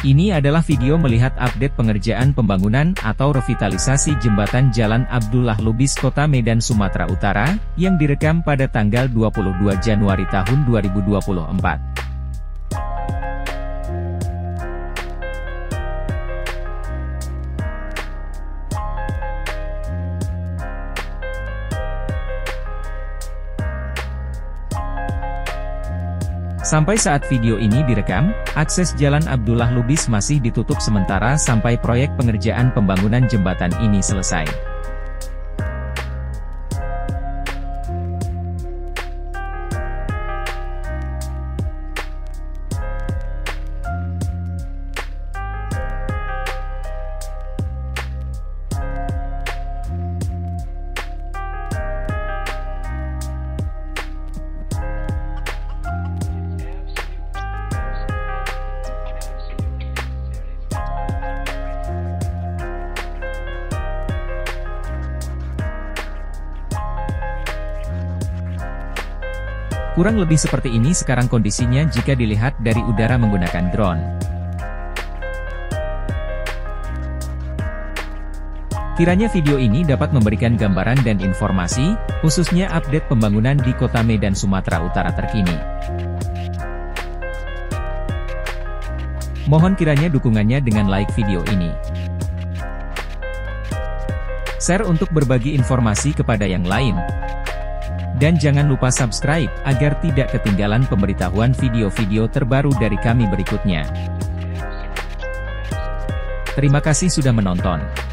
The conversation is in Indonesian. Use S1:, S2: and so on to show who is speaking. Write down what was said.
S1: Ini adalah video melihat update pengerjaan pembangunan atau revitalisasi jembatan Jalan Abdullah Lubis Kota Medan Sumatera Utara, yang direkam pada tanggal 22 Januari tahun 2024. Sampai saat video ini direkam, akses Jalan Abdullah Lubis masih ditutup sementara sampai proyek pengerjaan pembangunan jembatan ini selesai. Kurang lebih seperti ini sekarang kondisinya jika dilihat dari udara menggunakan drone. Kiranya video ini dapat memberikan gambaran dan informasi, khususnya update pembangunan di Kota Medan Sumatera Utara terkini. Mohon kiranya dukungannya dengan like video ini. Share untuk berbagi informasi kepada yang lain. Dan jangan lupa subscribe, agar tidak ketinggalan pemberitahuan video-video terbaru dari kami berikutnya. Terima kasih sudah menonton.